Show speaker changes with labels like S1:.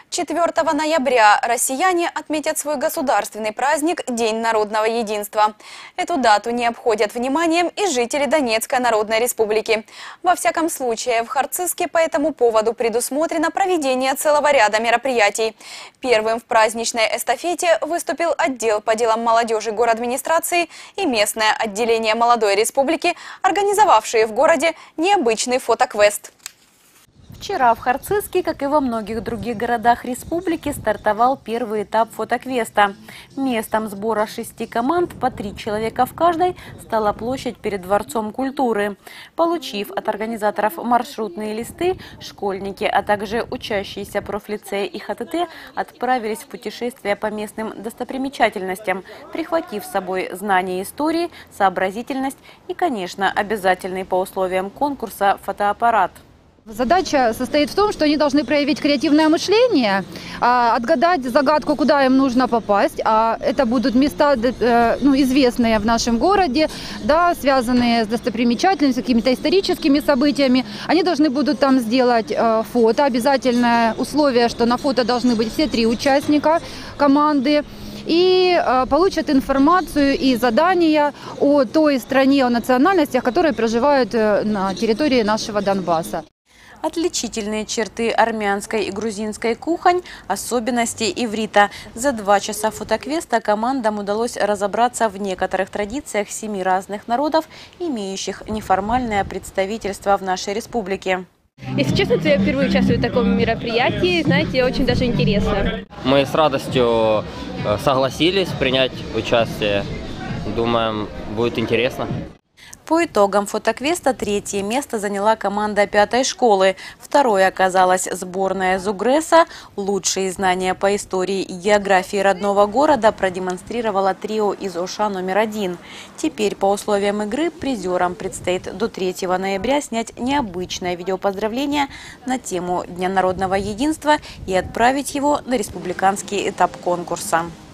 S1: 4 ноября россияне отметят свой государственный праздник – День народного единства. Эту дату не обходят вниманием и жители Донецкой Народной Республики. Во всяком случае, в Харцизске по этому поводу предусмотрено проведение целого ряда мероприятий. Первым в праздничной эстафете выступил отдел по делам молодежи городадминистрации и местное отделение молодой республики, организовавшие в городе необычный фотоквест.
S2: Вчера в Харцизске, как и во многих других городах республики, стартовал первый этап фотоквеста. Местом сбора 6 команд, по 3 человека в каждой, стала площадь перед Дворцом культуры. Получив от организаторов маршрутные листы, школьники, а также учащиеся профлицея и ХТТ отправились в путешествие по местным достопримечательностям, прихватив с собой знания истории, сообразительность и, конечно, обязательный по условиям конкурса фотоаппарат.
S3: Задача состоит в том, что они должны проявить креативное мышление, отгадать загадку, куда им нужно попасть. Это будут места известные в нашем городе, да, связанные с достопримечательностями, с какими-то историческими событиями. Они должны будут там сделать фото. Обязательное условие, что на фото должны быть все 3 участника команды. И получат информацию и задания о той стране, о национальностях, которые проживают на территории нашего Донбасса.
S2: Отличительные черты армянской и грузинской кухонь, особенности иврита. За 2 часа фотоквеста командам удалось разобраться в некоторых традициях 7 разных народов, имеющих неформальное представительство в нашей республике.
S4: Если честно, то я впервые участвую в таком мероприятии, знаете, очень даже интересно.
S5: Мы с радостью согласились принять участие. Думаем, будет интересно.
S2: По итогам фотоквеста 3-е место заняла команда 5-й школы. 2-й оказалась сборная Зугреса. Лучшие знания по истории и географии родного города продемонстрировала трио из Оша номер 1. Теперь по условиям игры призерам предстоит до 3 ноября снять необычное видеопоздравление на тему Дня народного единства и отправить его на республиканский этап конкурса.